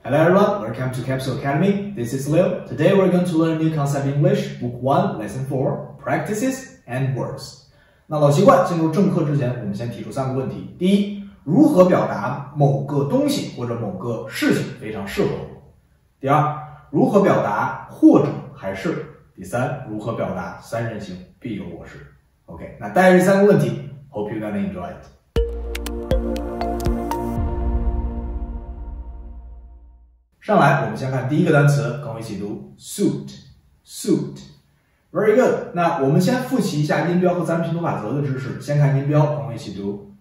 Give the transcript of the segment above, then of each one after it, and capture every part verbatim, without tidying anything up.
Hello everyone, welcome to Capsule Academy. This is Leo. Today we're going to learn new concept English, Book one, Lesson four, Practices and Words. 那老习惯，进入正课之前，我们先提出三个问题。第一，如何表达某个东西或者某个事情非常适合我？第二，如何表达或者还是？第三，如何表达三人行必有我师 ？OK， 那带着这三个问题 ，Hope you're gonna enjoy it. 上来，我们先看第一个单词，跟我一起读 suit。suit，very good。那我们先复习一下音标和自然拼读法则的知识。先看音标，跟我一起读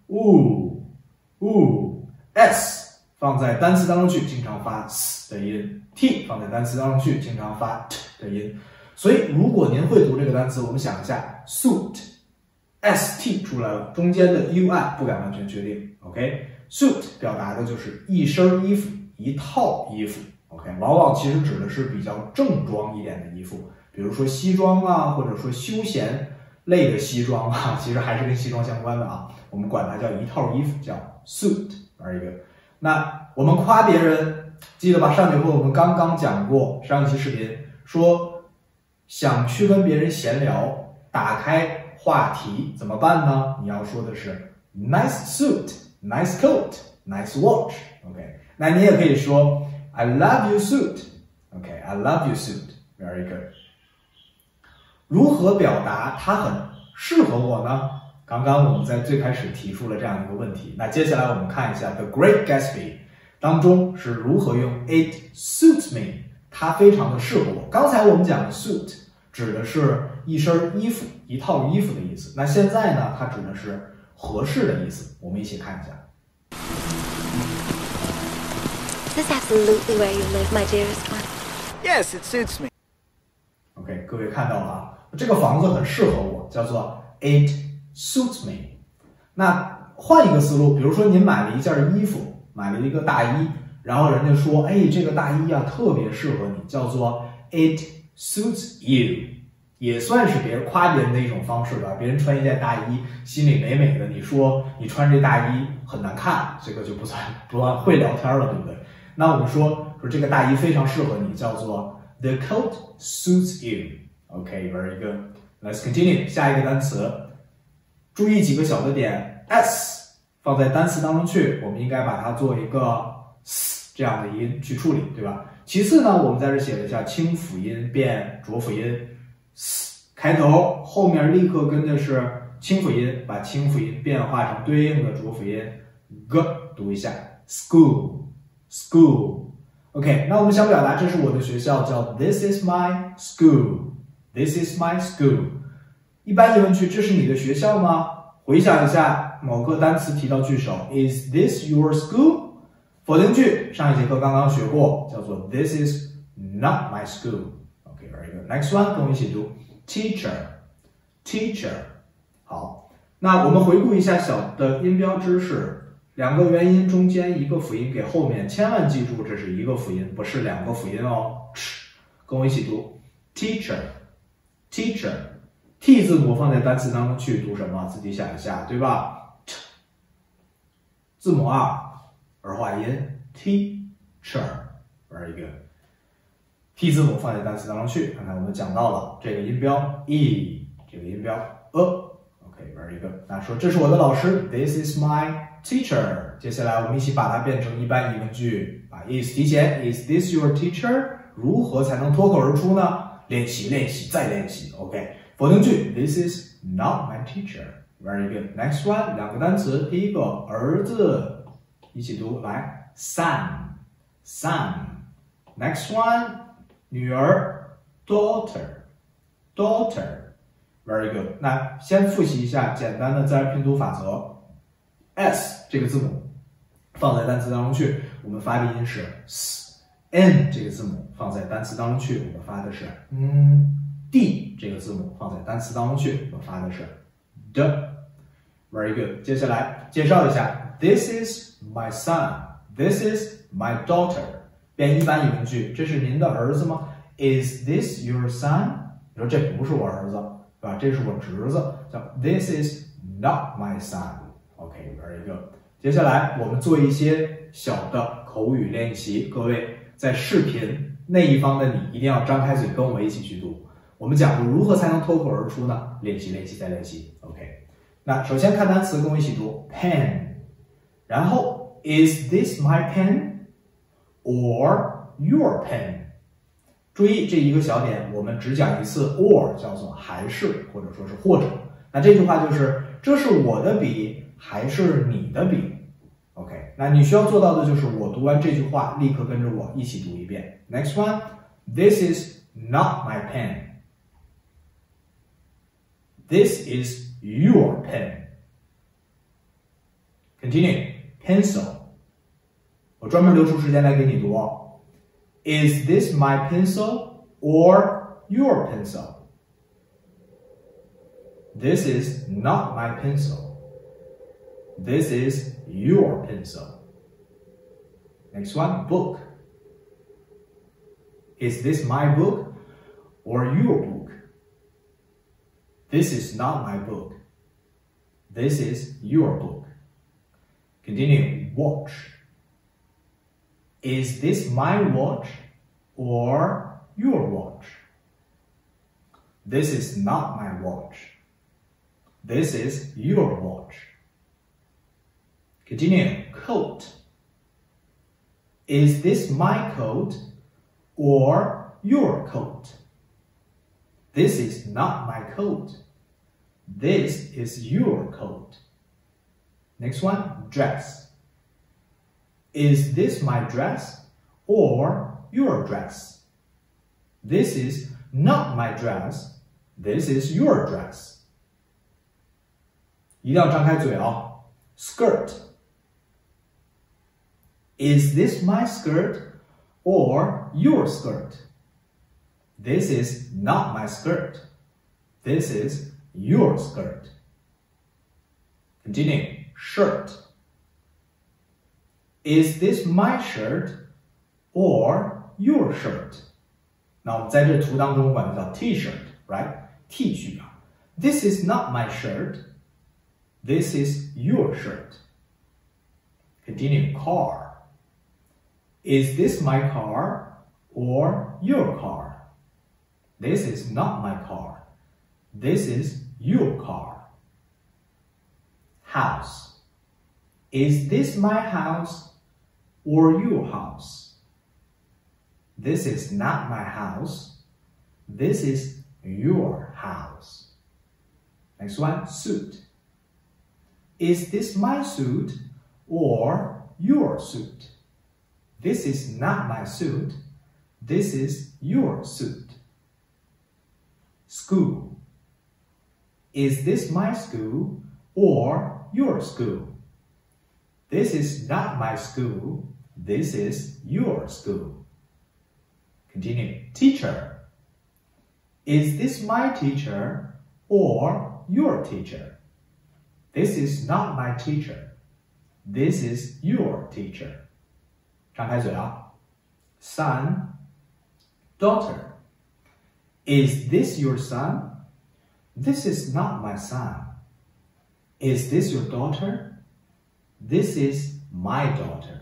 oo，oo，s 放在单词当中去，经常发 s 的音 ；t 放在单词当中去，经常发 t 的音。所以，如果您会读这个单词，我们想一下 suit。st 出来了，中间的 ui 不敢完全确定。OK，suit 表达的就是一身衣服。一套衣服 ，OK， 往往其实指的是比较正装一点的衣服，比如说西装啊，或者说休闲类的西装啊，其实还是跟西装相关的啊。我们管它叫一套衣服，叫 suit， 而一个。那我们夸别人，记得吧？上节课我们刚刚讲过，上一期视频说想去跟别人闲聊，打开话题怎么办呢？你要说的是 nice suit，nice coat，nice watch，OK。那你也可以说 I love your suit，OK， I love your suit，very good。如何表达它很适合我呢？刚刚我们在最开始提出了这样一个问题。那接下来我们看一下 The Great Gatsby 当中是如何用 It suits me， 它非常的适合我。刚才我们讲的 suit 指的是一身衣服、一套衣服的意思。那现在呢，它指的是合适的意思。我们一起看一下。 Is this absolutely where you live, my dearest one? Yes, it suits me. OK， 各位看到了啊，这个房子很适合我，叫做 It suits me。那换一个思路，比如说您买了一件衣服，买了一个大衣，然后人家说，哎，这个大衣啊特别适合你，叫做 It suits you， 也算是别人夸别人的一种方式吧。别人穿一件大衣，心里美美的，你说你穿这大衣很难看，这个就不算不算会聊天了，对不对？那我们说说这个大衣非常适合你，叫做 The coat suits you。OK， very good. Let's continue. 下一个单词，注意几个小的点 ，s 放在单词当中去，我们应该把它做一个 s 这样的音去处理，对吧？其次呢，我们在这写了一下清辅音变浊辅音 s 开头，后面立刻跟的是清辅音，把清辅音变化成对应的浊辅音 g， 读一下 school。School，OK， 那我们想表达这是我的学校，叫 This is my school。This is my school。一般疑问句，这是你的学校吗？回想一下某个单词提到句首 ，Is this your school？ 否定句上一节课刚刚学过，叫做 This is not my school。OK，very good。Next one， 跟我一起读 Teacher。Teacher， 好，那我们回顾一下小的音标知识。两个元音中间一个辅音给后面，千万记住这是一个辅音，不是两个辅音哦。跟我一起读 teacher，teacher， t 字母放在单词当中去读什么？自己想一下，对吧？ t 字母二儿化音 teacher，very good。t 字母放在单词当中去，看看我们讲到了这个音标 e， 这个音标 a。OK，very good。那说这是我的老师 ，This is my teacher， 接下来我们一起把它变成一般疑问句，把 is 提前 ，Is this your teacher？ 如何才能脱口而出呢？练习，练习，再练习。OK， 否定句 ，This is not my teacher。Very good。Next one， 两个单词，第一个儿子，一起读，来 ，son，son。Next one， 女儿 ，daughter，daughter。Very good。那先复习一下简单的自然拼读法则。S 这个字母放在单词当中去，我们发的音是 s。N 这个字母放在单词当中去，我们发的是嗯。D 这个字母放在单词当中去，我们发的是 d。Very good。接下来介绍一下 ，This is my son，This is my daughter。变一般疑问句，这是您的儿子吗 ？Is this your son？ 你说这不是我儿子，对吧？这是我侄子，叫 This is not my son。OK，very good。 接下来我们做一些小的口语练习，各位在视频那一方的你一定要张开嘴跟我一起去读。我们讲如何才能脱口而出呢？练习练习再练习 OK。 那首先看单词，跟我一起读 pen， 然后 Is this my pen or your pen？ 注意这一个小点，我们只讲一次 or， 叫做还是或者说是或者。那这句话就是这是我的笔还是你的笔 OK。 那你需要做到的就是我读完这句话立刻跟着我一起读一遍。 Next one， This is not my pen， This is your pen。 Continue。 Pencil， 我专门留出时间来给你读哦。 Is this my pencil or your pencil？ This is not my pencil. This is your pencil. Next one, book. Is this my book or your book? This is not my book. This is your book. Continue, watch. Is this my watch or your watch? This is not my watch. This is your watch. Continue, coat. Is this my coat or your coat? This is not my coat. This is your coat. Next one, dress. Is this my dress or your dress? This is not my dress. This is your dress. 一定要张开嘴哦。Skirt. Is this my skirt or your skirt? This is not my skirt. This is your skirt. Continue. Shirt. Is this my shirt or your shirt? 那我们在这图当中管它叫 T-shirt, right? T 恤啊。This is not my shirt. This is your shirt. Continue. Car. Is this my car or your car? This is not my car. This is your car. House. Is this my house or your house? This is not my house. This is your house. Next one, suit. Is this my suit or your suit? This is not my suit. This is your suit. School. Is this my school or your school? This is not my school. This is your school. Continue. Teacher. Is this my teacher or your teacher? This is not my teacher. This is your teacher. 张开嘴啊。Son, daughter. Is this your son? This is not my son. Is this your daughter? This is my daughter.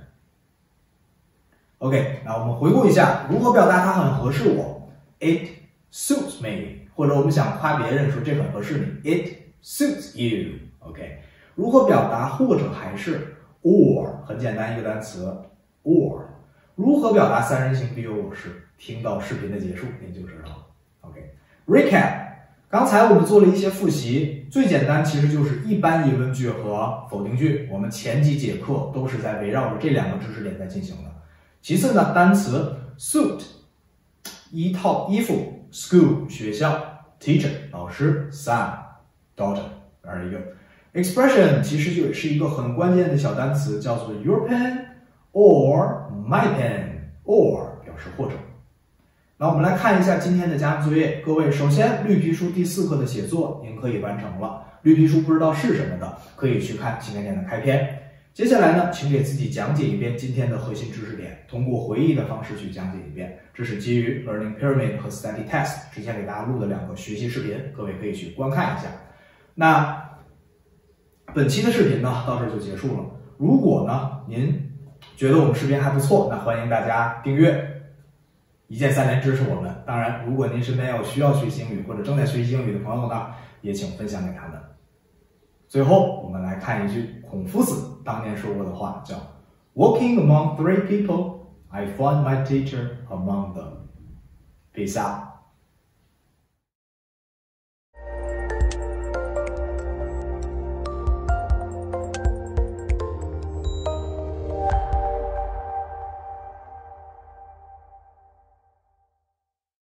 OK， 那我们回顾一下如何表达它很合适我。It suits me， 或者我们想夸别人说这很合适你。It suits you。OK， 如何表达或者还是 or 很简单一个单词 or。如何表达三人行必有我师？听到视频的结束您就知道了。OK，recap。刚才我们做了一些复习，最简单其实就是一般疑问句和否定句。我们前几节课都是在围绕着这两个知识点在进行的。其次呢，单词 suit 一套衣服 ，school 学校 ，teacher 老师 ，son daughter 而一个 expression 其实就是一个很关键的小单词，叫做 your pen or my pen or 表示或者。那我们来看一下今天的家庭作业，各位，首先绿皮书第四课的写作您可以完成了，绿皮书不知道是什么的，可以去看新概念的开篇。接下来呢，请给自己讲解一遍今天的核心知识点，通过回忆的方式去讲解一遍。这是基于 Learning Pyramid 和 Study Test 之前给大家录的两个学习视频，各位可以去观看一下。那本期的视频呢，到这儿就结束了。 如果呢您觉得我们视频还不错，那欢迎大家订阅，一键三连支持我们。当然，如果您身边有需要学习英语或者正在学习英语的朋友呢，也请分享给他们。最后，我们来看一句孔夫子当年说过的话，叫 "Walking among three people, I found my teacher among them." Peace out.